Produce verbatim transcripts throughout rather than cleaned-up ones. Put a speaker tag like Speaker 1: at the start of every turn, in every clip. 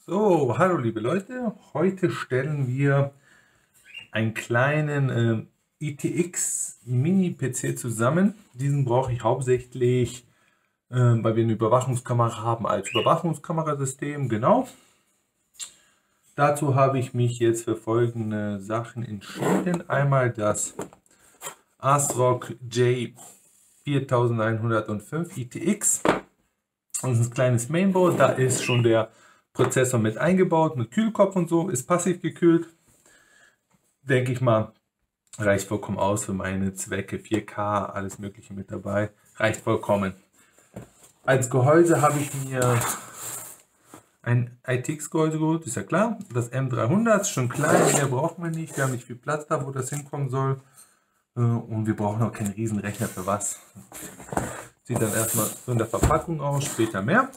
Speaker 1: So, hallo liebe Leute, heute stellen wir einen kleinen äh, I T X Mini-P C zusammen. Diesen brauche ich hauptsächlich, äh, weil wir eine Überwachungskamera haben als Überwachungskamerasystem, genau. Dazu habe ich mich jetzt für folgende Sachen entschieden. Einmal das ASRock J viertausendeinhundertfünf I T X. Das ist ein kleines Mainboard, da ist schon der Prozessor mit eingebaut, mit Kühlkopf und so, ist passiv gekühlt. Denke ich mal, reicht vollkommen aus für meine Zwecke, vier K, alles mögliche mit dabei, reicht vollkommen. Als Gehäuse habe ich mir ein I T X-Gehäuse geholt, ist ja klar. Das M dreihundert ist schon klein, mehr braucht man nicht, wir haben nicht viel Platz da, wo das hinkommen soll. Und wir brauchen auch keinen riesen Rechner für was. Sieht dann erstmal so in der Verpackung aus, später mehr.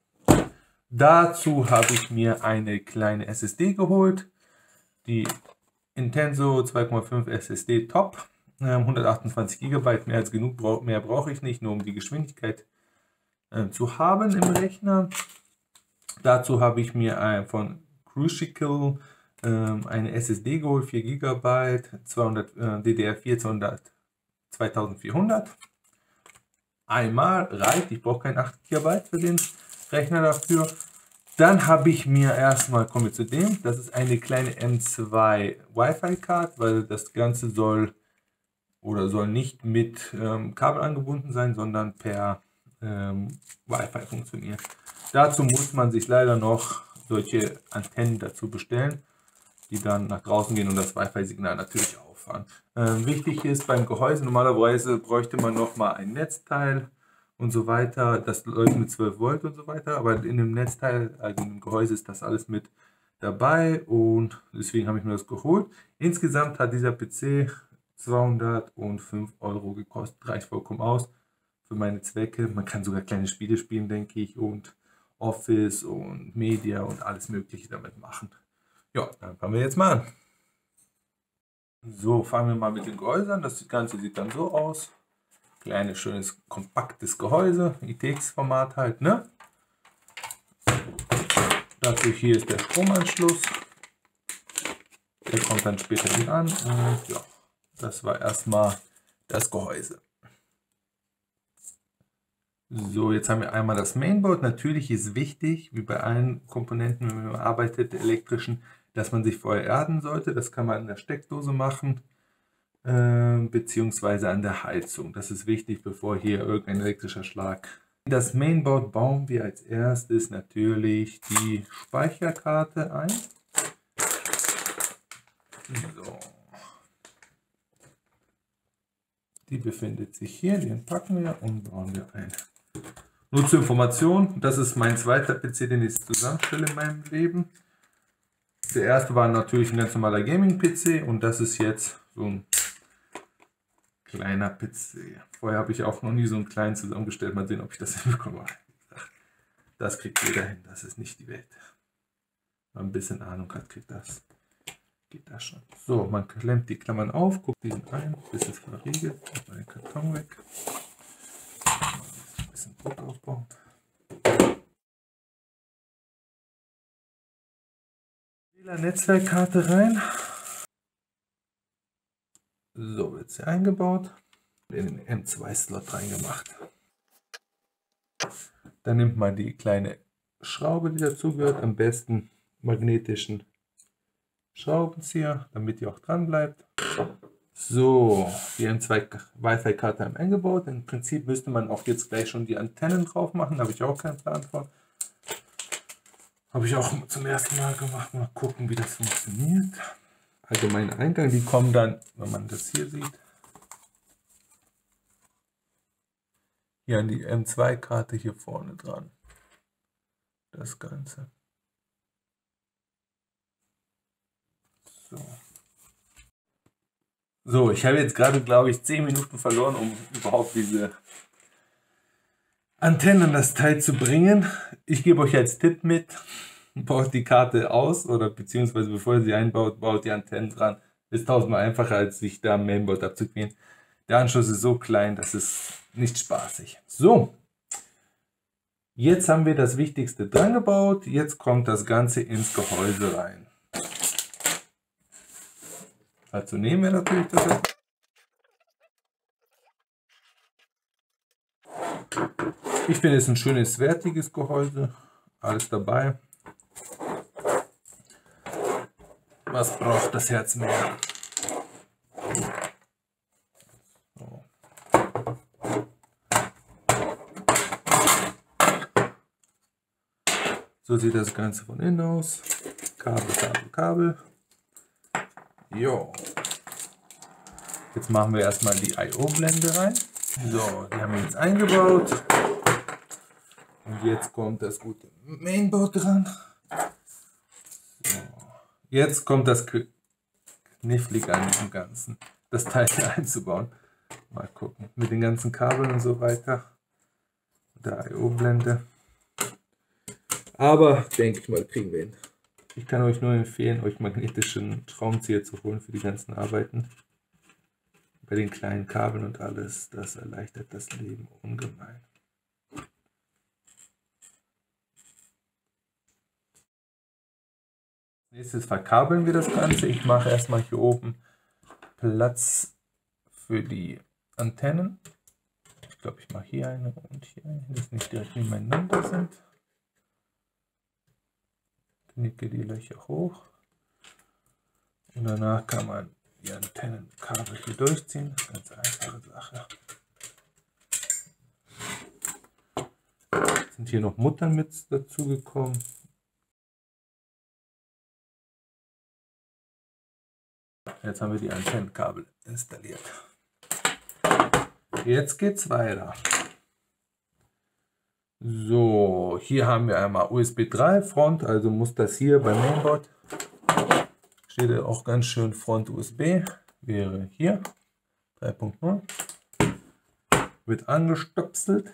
Speaker 1: Dazu habe ich mir eine kleine S S D geholt, die Intenso zwei Komma fünf S S D Top, hundertachtundzwanzig Gigabyte, mehr als genug, mehr brauche ich nicht, nur um die Geschwindigkeit äh, zu haben im Rechner. Dazu habe ich mir ein, von Crucial äh, eine S S D geholt, vier Gigabyte, zweihundert, äh, D D R vier zweitausendvierhundert. Einmal reicht, ich brauche kein acht Gigabyte für den Rechner dafür. Dann habe ich mir erstmal, kommen wir zu dem, das ist eine kleine M zwei Wi-Fi-Card, weil das Ganze soll oder soll nicht mit ähm, Kabel angebunden sein, sondern per ähm, Wi-Fi funktionieren. Dazu muss man sich leider noch solche Antennen dazu bestellen, die dann nach draußen gehen und das Wi-Fi-Signal natürlich auffangen. Ähm, wichtig ist beim Gehäuse, normalerweise bräuchte man noch mal ein Netzteil und so weiter. Das läuft mit zwölf Volt und so weiter, aber in dem Netzteil, also in dem Gehäuse ist das alles mit dabei und deswegen habe ich mir das geholt. Insgesamt hat dieser P C zweihundertfünf Euro gekostet, reicht vollkommen aus für meine Zwecke. Man kann sogar kleine Spiele spielen, denke ich, und Office und Media und alles mögliche damit machen. Ja, dann fangen wir jetzt mal an. So, fangen wir mal mit dem Gehäuse an. Das Ganze sieht dann so aus. Kleines, schönes, kompaktes Gehäuse. I T X-Format halt, ne? Dazu hier ist der Stromanschluss. Der kommt dann später mit an. Und ja, das war erstmal das Gehäuse. So, jetzt haben wir einmal das Mainboard. Natürlich ist wichtig, wie bei allen Komponenten, wenn man arbeitet, elektrischen, dass man sich vorher erden sollte. Das kann man in der Steckdose machen, äh, beziehungsweise an der Heizung. Das ist wichtig, bevor hier irgendein elektrischer Schlag. In das Mainboard bauen wir als erstes natürlich die Speicherkarte ein. So. Die befindet sich hier, den packen wir und bauen wir ein. Nur zur Information, das ist mein zweiter P C, den ich zusammenstelle in meinem Leben. Der erste war natürlich ein ganz normaler Gaming-P C und das ist jetzt so ein kleiner P C. Vorher habe ich auch noch nie so einen kleinen zusammengestellt. Mal sehen, ob ich das hinbekomme. Das kriegt jeder hin, das ist nicht die Welt. Wenn man ein bisschen Ahnung hat, kriegt das. Geht das schon. So, man klemmt die Klammern auf, guckt diesen ein, bis es verriegelt, macht man den Karton weg. Ein bisschen Druck aufbauen. Netzwerkkarte rein. So wird sie eingebaut. In den M zwei Slot reingemacht. Dann nimmt man die kleine Schraube, die dazugehört, am besten magnetischen Schraubenzieher, damit die auch dran bleibt. So, die M zwei Wi-Fi-Karte haben eingebaut. Im Prinzip müsste man auch jetzt gleich schon die Antennen drauf machen, habe ich auch keinen Plan von. Habe ich auch zum ersten Mal gemacht. Mal gucken, wie das funktioniert. Allgemeiner Eingang, die kommen dann, wenn man das hier sieht, hier an die M zwei Karte hier vorne dran. Das Ganze. So. So, ich habe jetzt gerade, glaube ich, zehn Minuten verloren, um überhaupt diese Antennen an das Teil zu bringen. Ich gebe euch als Tipp mit, baut die Karte aus oder beziehungsweise bevor ihr sie einbaut, baut die Antennen dran. Ist tausendmal einfacher, als sich da am Mainboard abzuquälen. Der Anschluss ist so klein, das ist nicht spaßig. So, Jetzt haben wir das Wichtigste dran gebaut. Jetzt kommt das Ganze ins Gehäuse rein. Dazu nehmen wir natürlich das. Ich finde es ein schönes, wertiges Gehäuse. Alles dabei. Was braucht das Herz mehr? So. So sieht das Ganze von innen aus. Kabel, Kabel, Kabel. Jo. Jetzt machen wir erstmal die I O-Blende rein. So, die haben wir jetzt eingebaut. Und jetzt kommt das gute Mainboard dran. So. Jetzt kommt das knifflig an dem Ganzen, das Teil hier einzubauen. Mal gucken, mit den ganzen Kabeln und so weiter. Der I O-Blende. Aber denke ich mal, kriegen wir hin. Ich kann euch nur empfehlen, euch magnetischen Schraubenzieher zu holen für die ganzen Arbeiten. Bei den kleinen Kabeln und alles, das erleichtert das Leben ungemein. Nächstes verkabeln wir das Ganze. Ich mache erstmal hier oben Platz für die Antennen. Ich glaube, ich mache hier eine und hier eine, dass nicht direkt nebeneinander sind. Knicke die Löcher hoch. Und danach kann man die Antennenkabel hier durchziehen. Ganz einfache Sache. Sind hier noch Muttern mit dazu gekommen. Jetzt haben wir die Antennenkabel installiert. Jetzt geht's weiter. So, hier haben wir einmal U S B drei Front, also muss das hier beim Mainboard, steht ja auch ganz schön Front U S B, wäre hier drei Punkt null, wird angestöpselt.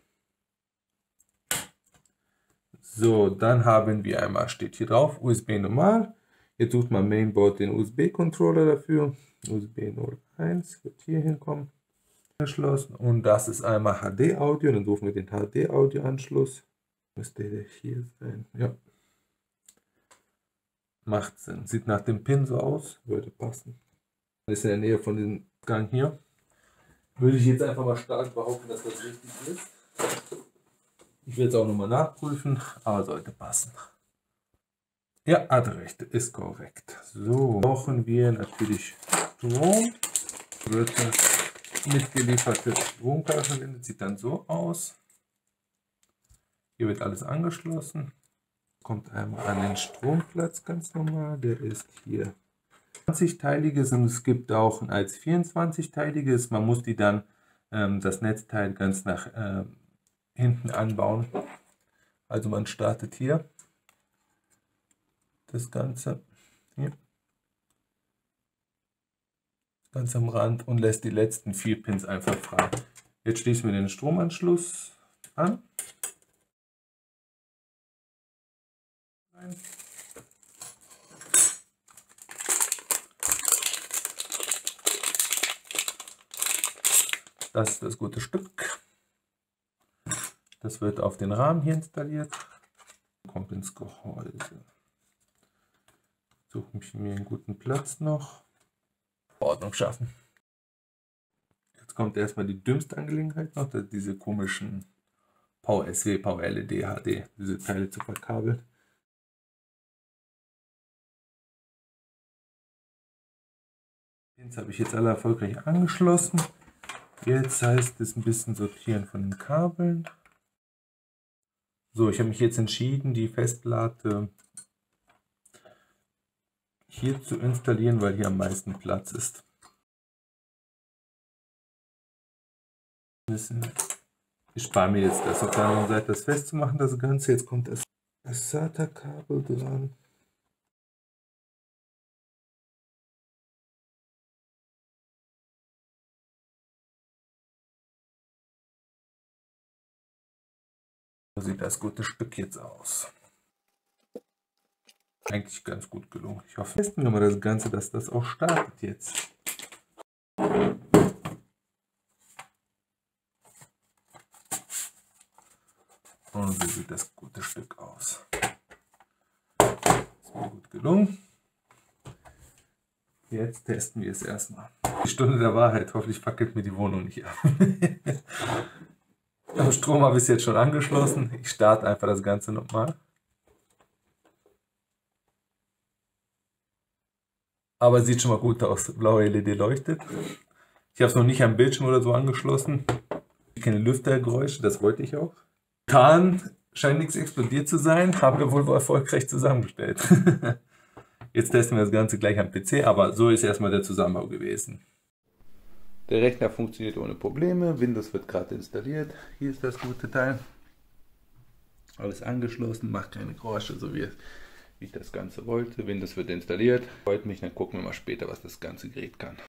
Speaker 1: So, dann haben wir einmal, steht hier drauf, U S B normal. Jetzt sucht man Mainboard den U S B-Controller dafür. U S B null eins wird hier hinkommen. Angeschlossen. Und das ist einmal H D-Audio. Dann suchen wir den H D-Audio-Anschluss. Müsste der hier sein. Ja. Macht Sinn. Sieht nach dem Pin so aus. Würde passen. Das ist in der Nähe von diesem Gang hier. Würde ich jetzt einfach mal stark behaupten, dass das richtig ist. Ich will es auch nochmal nachprüfen, aber sollte passen. Ja, hat recht, ist korrekt. So, brauchen wir natürlich Strom. Wird das mitgelieferte Stromkabel verwendet, sieht dann so aus. Hier wird alles angeschlossen. Kommt einmal an den Stromplatz ganz normal. Der ist hier zwanzig-teiliges und es gibt auch ein als vierundzwanzig-teiliges. Man muss die dann ähm, das Netzteil ganz nach ähm, hinten anbauen. Also man startet hier das Ganze hier ganz am Rand und lässt die letzten vier Pins einfach frei. Jetzt schließen wir den Stromanschluss an. Das ist das gute Stück. Das wird auf den Rahmen hier installiert. Kommt ins Gehäuse. Suche ich mir einen guten Platz noch. Ordnung schaffen. Jetzt kommt erstmal die dümmste Angelegenheit noch, diese komischen Power S W, Power L E D, H D, diese Teile zu verkabeln. Pins habe ich jetzt alle erfolgreich angeschlossen. Jetzt heißt es ein bisschen sortieren von den Kabeln. So, ich habe mich jetzt entschieden, die Festplatte hier zu installieren, weil hier am meisten Platz ist. Ich spare mir jetzt das auf der anderen Seite, das festzumachen, das Ganze. Jetzt kommt das SATA-Kabel dran. So sieht das gute Stück jetzt aus. Eigentlich ganz gut gelungen. Ich hoffe, testen wir mal das Ganze, dass das auch startet jetzt. Und gelungen. Jetzt testen wir es erstmal. Die Stunde der Wahrheit. Hoffentlich fackelt mir die Wohnung nicht ab. Am Strom habe ich es jetzt schon angeschlossen. Ich starte einfach das Ganze nochmal. Aber sieht schon mal gut aus. Blaue L E D leuchtet. Ich habe es noch nicht am Bildschirm oder so angeschlossen. Keine Lüftergeräusche, das wollte ich auch. Tarn scheint nichts explodiert zu sein. Haben wir wohl erfolgreich zusammengestellt. Jetzt testen wir das Ganze gleich am P C, aber so ist erstmal der Zusammenbau gewesen. Der Rechner funktioniert ohne Probleme. Windows wird gerade installiert. Hier ist das gute Teil. Alles angeschlossen, macht keine Geräusche, so wie ich das Ganze wollte. Windows wird installiert. Freut mich, dann gucken wir mal später, was das ganze Gerät kann.